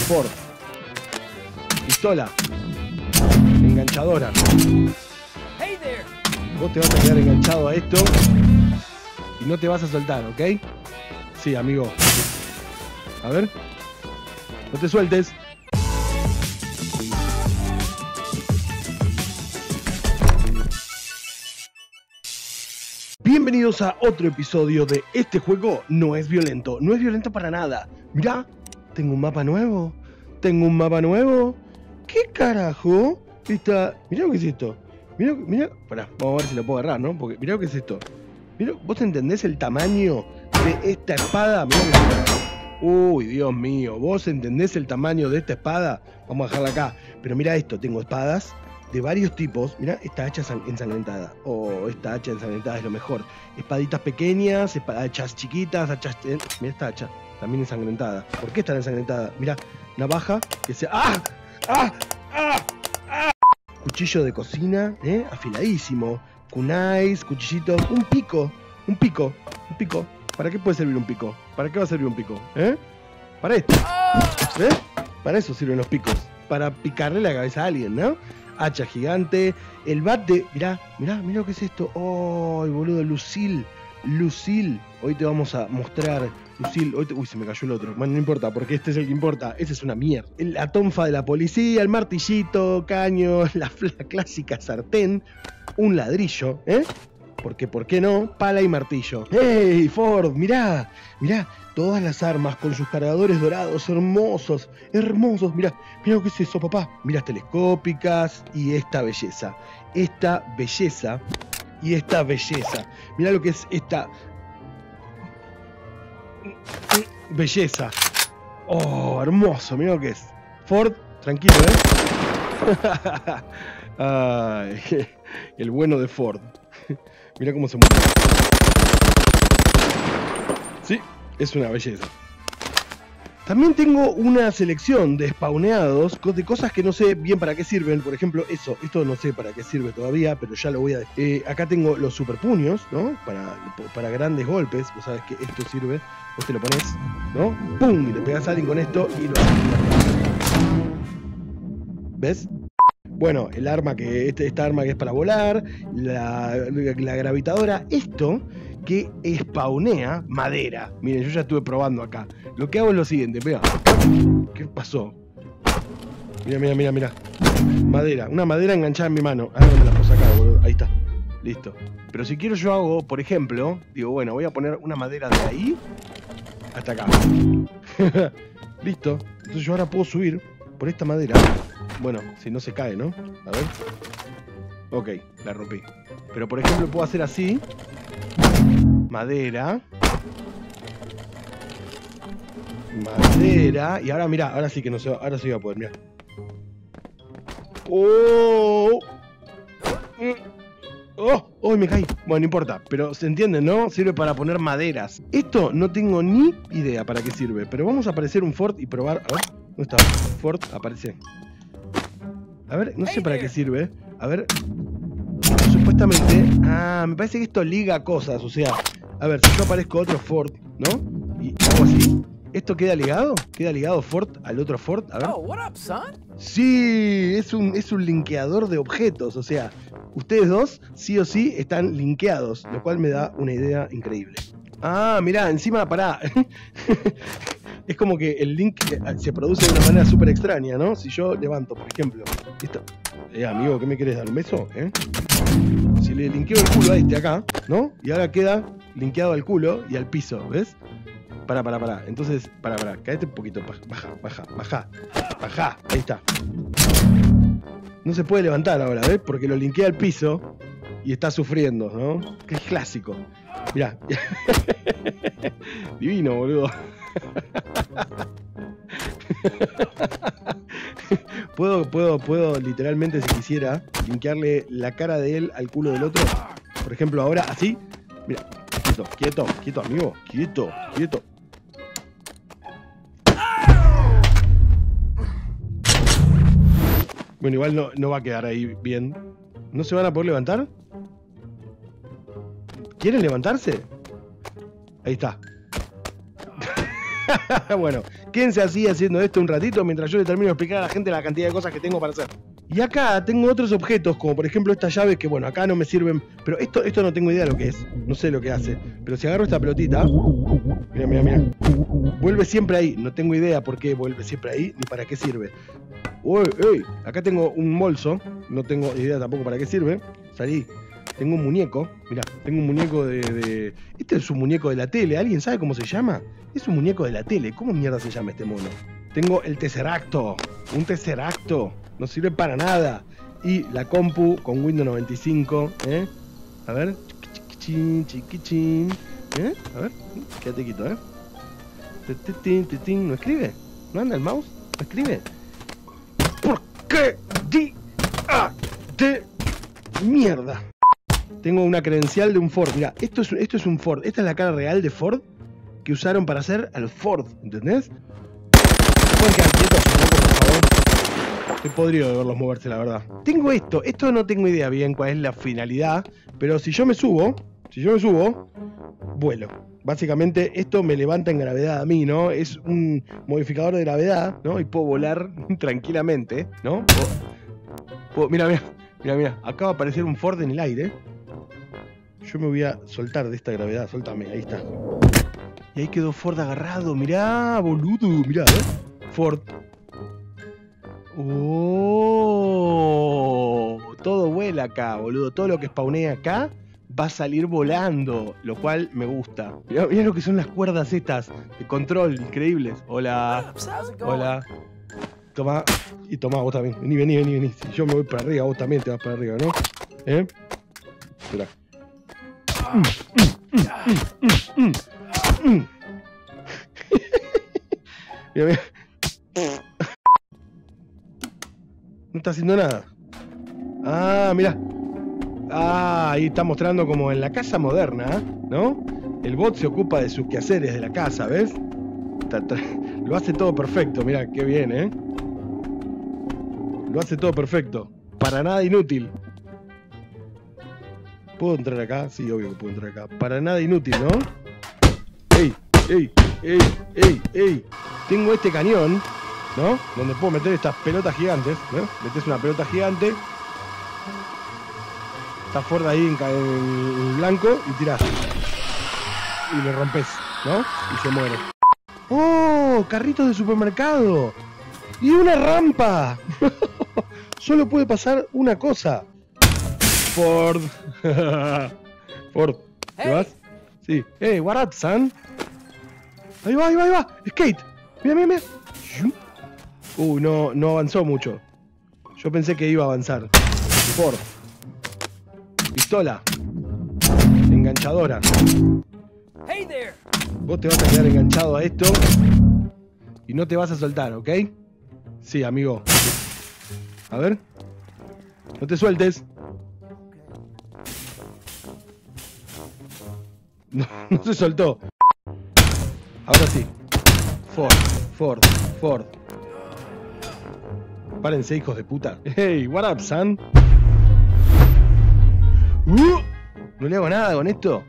Ford. Pistola. Enganchadora. Vos te vas a quedar enganchado a esto y no te vas a soltar, ¿ok? Sí, amigo. A ver. No te sueltes. Bienvenidos a otro episodio de Este juego no es violento. No es violento para nada. Mirá, tengo un mapa nuevo. Tengo un mapa nuevo. ¿Qué carajo? Mirá lo que es esto. Mirá. Pará, vamos a ver si lo puedo agarrar, ¿no? Porque mirá lo que es esto. Mirá, ¿vos entendés el tamaño de esta espada? Mirá lo que es esto. Uy, Dios mío. ¿Vos entendés el tamaño de esta espada? Vamos a dejarla acá. Pero mirá esto, tengo espadas de varios tipos. Mirá, esta hacha ensangrentada. Oh, esta hacha ensangrentada es lo mejor. Espaditas pequeñas, hachas chiquitas, hachas... Mirá esta hacha, también ensangrentada. ¿Por qué está ensangrentada? Mirá, navaja que se... ¡Ah! ¡Ah! ¡Ah! ¡Ah! Cuchillo de cocina, afiladísimo. Kunais, cuchillito, un pico. ¿Para qué puede servir un pico? ¿Para qué va a servir un pico? Para esto. Para eso sirven los picos. Para picarle la cabeza a alguien, ¿no? Hacha gigante. El bat de... Mirá lo que es esto. ¡Oh, boludo! Lucille. Hoy te vamos a mostrar... Lucille, uy, se me cayó el otro. Bueno, no importa, porque este es el que importa. Ese es una mierda. La tonfa de la policía, el martillito, caño, la clásica sartén, un ladrillo, Porque, ¿por qué no? Pala y martillo. ¡Hey, Ford! Mirá. Todas las armas con sus cargadores dorados, hermosos. Mirá lo que es eso, papá. Mirá, telescópicas y esta belleza. Mirá lo que es esta... belleza. Oh, hermoso, mirá lo que es. Ford, tranquilo, Ay, el bueno de Ford. Mirá cómo se mueve. Sí, es una belleza. También tengo una selección de spawneados, de cosas que no sé bien para qué sirven. Por ejemplo, esto no sé para qué sirve todavía, pero ya lo voy a decir. Acá tengo los super puños, ¿no? Para grandes golpes. Vos sabés que esto sirve. Vos te lo pones, ¿no? ¡Pum! Y le pegás a alguien con esto y lo... ¿Ves? Bueno, el arma esta arma que es para volar, la gravitadora, esto que spawnea madera. Miren, yo ya estuve probando acá. Lo que hago es lo siguiente, vea. ¿Qué pasó? Mira. Madera, una madera enganchada en mi mano. Ah, no me la puedo sacar, boludo. Ahí está. Listo. Pero si quiero yo hago, por ejemplo, digo, bueno, voy a poner una madera de ahí hasta acá. Listo. Entonces yo ahora puedo subir por esta madera. Bueno, si no se cae, ¿no? A ver. Ok, la rompí. Pero por ejemplo puedo hacer así. Madera. Y ahora mirá, ahora sí que no se va. Ahora sí voy a poder, mirá. ¡Oh! ¡Oh! Me caí. Bueno, no importa, pero se entiende, ¿no? Sirve para poner maderas. Esto no tengo ni idea para qué sirve, pero vamos a aparecer un Ford y probar. A ver, ¿dónde está? Ford, aparece. A ver, no sé para qué sirve. A ver. Supuestamente... Ah, me parece que esto liga cosas, o sea... A ver, si yo aparezco otro Ford, ¿no? Y hago así. ¿Esto queda ligado? ¿Queda ligado Ford al otro Ford? A ver. Oh, what up, son? Sí, es un linkeador de objetos, o sea... Ustedes dos, sí o sí, están linkeados, lo cual me da una idea increíble. Ah, mirá, encima, pará. Es como que el link se produce de una manera súper extraña, ¿no? Si yo levanto, por ejemplo, esto. Amigo, ¿qué me querés dar? ¿Un beso? Si le linkeo el culo a este acá, ¿no? Y ahora queda linkeado al culo y al piso, ¿ves? Pará. Entonces, pará. Caete un poquito. Baja. Ahí está. No se puede levantar ahora, ¿ves? Porque lo linkea al piso y está sufriendo, ¿no? Que es clásico. Mirá. Divino, boludo. Puedo literalmente, si quisiera, linkearle la cara de él al culo del otro. Por ejemplo, ahora así. Mira, quieto, amigo. Quieto. Bueno, igual no va a quedar ahí bien. ¿No se van a poder levantar? ¿Quieren levantarse? Ahí está. Bueno, Quédense así haciendo esto un ratito mientras yo le termino de explicar a la gente la cantidad de cosas que tengo para hacer. Y acá tengo otros objetos, como por ejemplo estas llaves que, bueno, acá no me sirven. Pero esto no tengo idea de lo que es. No sé lo que hace. Pero si agarro esta pelotita... Mira, mira, mira. Vuelve siempre ahí. No tengo idea por qué vuelve siempre ahí ni para qué sirve. Uy, uy. Acá tengo un bolso. No tengo idea tampoco para qué sirve. Salí. Tengo un muñeco. Mirá, tengo un muñeco de... Este es un muñeco de la tele. ¿Alguien sabe cómo se llama? Es un muñeco de la tele. ¿Cómo mierda se llama este mono? Tengo el Tesseracto. Un Tesseracto. No sirve para nada. Y la compu con Windows 95. A ver. Chiquichín, chiquichín. A ver. Quédate quieto, ¿No escribe? ¿No anda el mouse? ¿No escribe? ¿Por qué? De mierda. Tengo una credencial de un Ford. Mira, esto es un Ford. Esta es la cara real de Ford que usaron para hacer al Ford. ¿Entendés? ¿Pueden quedar quietos, por favor? Estoy podrido de verlos moverse, la verdad. Tengo esto. Esto no tengo idea bien cuál es la finalidad. Pero si yo me subo, vuelo. Básicamente esto me levanta en gravedad a mí, ¿no? Es un modificador de gravedad, ¿no? Y puedo volar tranquilamente, ¿no? Mira, mira. Mira, mira, acaba de aparecer un Ford en el aire. Yo me voy a soltar de esta gravedad, soltame, ahí está. Y ahí quedó Ford agarrado, mirá, boludo, mirá, Ford. Oh, todo vuela acá, boludo. Todo lo que spawnee acá va a salir volando, lo cual me gusta. Mirá, mirá lo que son las cuerdas estas de control, increíbles. Hola, hola. Toma, y toma vos también. Vení. Si yo me voy para arriba, vos también te vas para arriba, ¿no? Espera. Mira. No está haciendo nada. Ah, mira. Ah, ahí está mostrando como en la casa moderna, ¿no? El bot se ocupa de sus quehaceres de la casa, ¿ves? Lo hace todo perfecto, mira, qué bien, Lo hace todo perfecto. Para nada inútil. ¿Puedo entrar acá? Sí, obvio que puedo entrar acá. Para nada inútil, ¿no? ¡Ey! Tengo este cañón, ¿no? Donde puedo meter estas pelotas gigantes, ¿no? Metes una pelota gigante. Está Ford ahí en blanco y tirás. Y le rompes, ¿no? Y se muere. ¡Oh! Carritos de supermercado. ¡Y una rampa! Solo puede pasar una cosa. Ford. Ford. ¿Te vas? Sí. Hey, what up, son? Ahí va. Skate. Mira. No avanzó mucho. Yo pensé que iba a avanzar. Ford. Pistola. Enganchadora. Hey there. Vos te vas a quedar enganchado a esto y no te vas a soltar, ¿ok? Sí, amigo. A ver. No te sueltes. No se soltó. Ahora sí. Ford. Párense, hijos de puta. Hey, what up, son? No le hago nada con esto,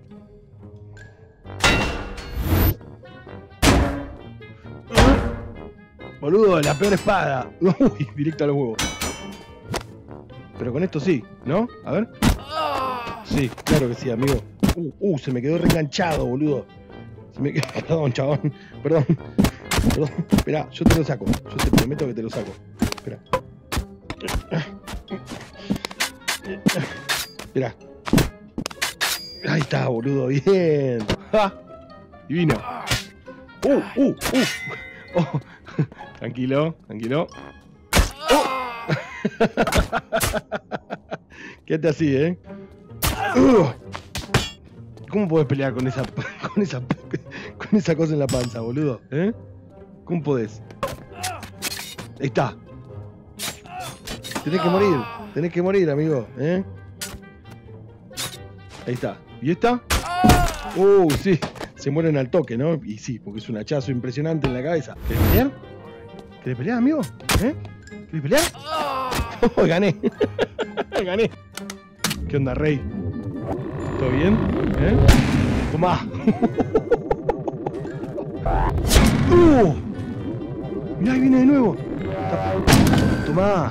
Boludo, la peor espada. Uy, directo a los huevos. Pero con esto sí, ¿no? A ver. Sí, claro que sí, amigo. Se me quedó reenganchado, boludo. Perdón, chabón. Perdón. Esperá, yo te lo saco. Yo te prometo que te lo saco. Espera. Esperá. Ahí está, boludo. Bien. ¡Ja! Divino. Oh. Tranquilo. Quédate así, ¿Cómo podés pelear con esa cosa en la panza, boludo? ¿Cómo podés? Ahí está. Tenés que morir, amigo, Ahí está. ¿Y esta? Sí. Se mueren al toque, ¿no? Y sí, porque es un hachazo impresionante en la cabeza. ¿Querés pelear, amigo? ¿Querés pelear? Gané. Gané. ¿Qué onda, rey? ¿Todo bien? Tomá. Mirá, ahí viene de nuevo. Tomá.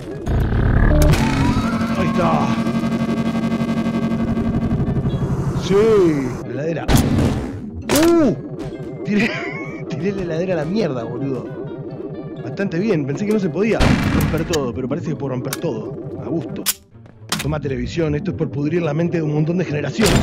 Ahí está. Sí, la heladera. Tiré la heladera a la mierda, boludo. Bastante bien, pensé que no se podía romper todo, pero parece que puedo romper todo. A gusto. Toma televisión, esto es por pudrir la mente de un montón de generaciones.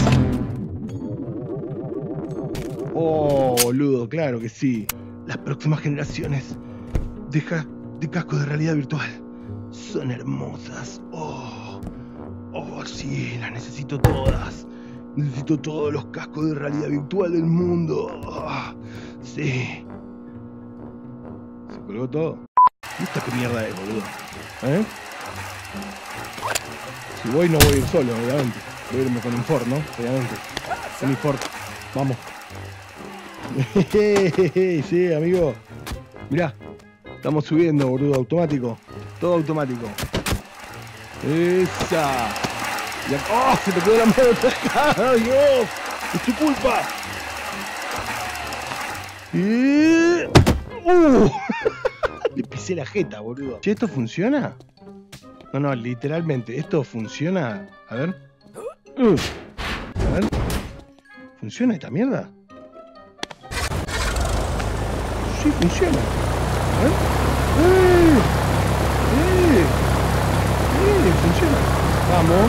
Oh, boludo, claro que sí. Las próximas generaciones de cascos de realidad virtual son hermosas. Oh, sí, las necesito todas. Necesito todos los cascos de realidad virtual del mundo. Oh, sí. ¿Se colgó todo? ¿Y esto qué mierda es, boludo? Si voy, no voy a ir solo, obviamente. Voy a irme con un Ford, ¿no? Obviamente. Con mi Ford. Vamos. Sí, amigo. Mirá. Estamos subiendo, boludo. Automático. Todo automático. Esa. ¡Oh! Se te quedó la mano atrás. ¡Dios! ¡Es tu culpa! Le pisé la jeta, boludo. Che, ¿esto funciona? No, literalmente. ¿Esto funciona? A ver. A ver. ¿Funciona esta mierda? Sí, funciona. A ver. Funciona. Vamos.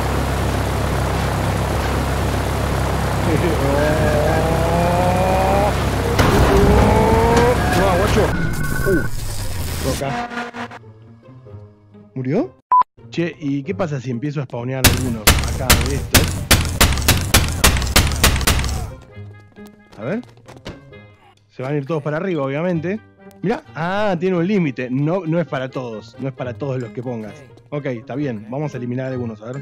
No, guacho. Toca. ¿Murió? Che, ¿y qué pasa si empiezo a spawnear algunos acá de estos? A ver. Se van a ir todos para arriba, obviamente. Mirá, tiene un límite. No es para todos. No es para todos los que pongas. Ok, está bien. Vamos a eliminar algunos, a ver.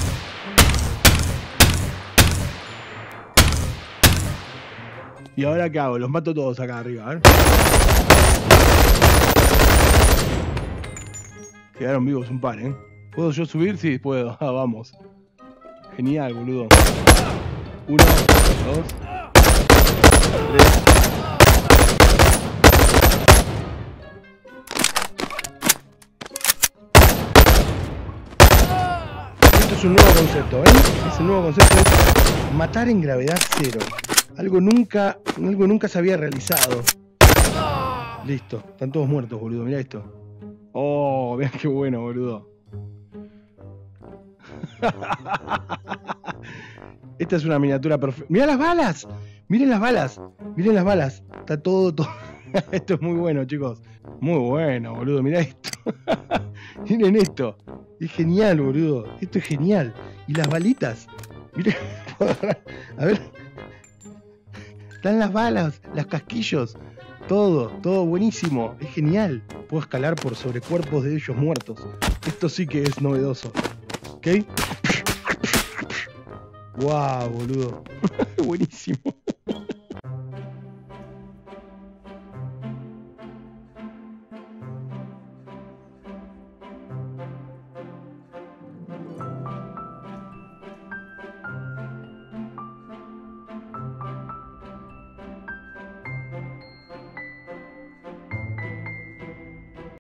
¿Y ahora qué hago? Los mato todos acá arriba, a ver. Quedaron vivos un par, ¿eh? ¿Puedo yo subir? Sí, puedo. Vamos. Genial, boludo. 1, 2, 3. Esto es un nuevo concepto, ¿eh? Ese nuevo concepto es matar en gravedad cero. Algo nunca se había realizado. Listo. Están todos muertos, boludo. Mirá esto. Oh, vean qué bueno, boludo. Esta es una miniatura perfecta. ¡Mirá las balas! ¡Miren las balas! ¡Miren las balas! Está todo. Esto es muy bueno, chicos. Muy bueno, boludo. Mirá esto. Miren esto. Es genial, boludo. Esto es genial. Y las balitas. Miren. A ver. Están las balas, los casquillos. Todo buenísimo. Es genial. Puedo escalar por sobre cuerpos de ellos muertos. Esto sí que es novedoso. ¿Ok? ¡Wow, boludo! Buenísimo.